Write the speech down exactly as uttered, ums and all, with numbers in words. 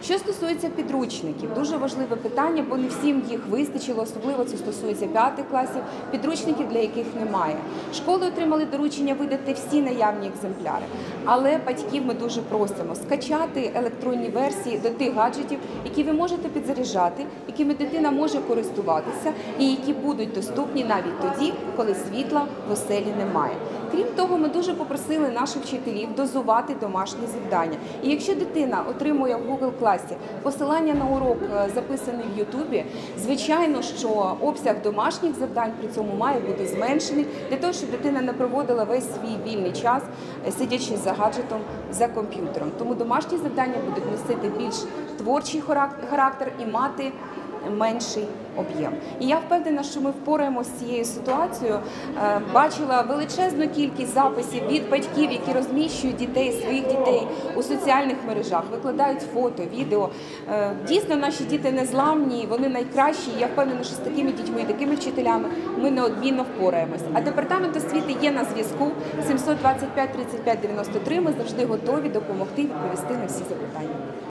Що стосується підручників, дуже важливе питання, бо не всім їх вистачило, особливо це стосується п'ятих класів, підручників, для яких немає. Школи отримали доручення видати всі наявні екземпляри, але батьків ми дуже просимо скачати електронні версії до тих гаджетів, які ви можете підзаряджати, якими дитина може користуватися і які будуть доступні навіть тоді, коли світла в оселі немає. Крім того, ми дуже попросили наших вчителів дозувати домашні завдання. І якщо дитина отримує в Google класі посилання на урок, записаний в Ютубі, звичайно, що обсяг домашніх завдань при цьому має бути зменшений, для того, щоб дитина не проводила весь свій вільний час, сидячи за гаджетом, за комп'ютером. Тому домашні завдання будуть носити більш творчий характер і мати менший об'єм. І я впевнена, що ми впораємося з цією ситуацією. Бачила величезну кількість записів від батьків, які розміщують дітей, своїх дітей у соціальних мережах, викладають фото, відео. Дійсно, наші діти незламні, вони найкращі. І я впевнена, що з такими дітьми і такими вчителями ми неодмінно впораємось. А Департамент освіти є на зв'язку. сімсот двадцять п'ять тридцять п'ять дев'яносто три. Ми завжди готові допомогти і відповісти на всі запитання.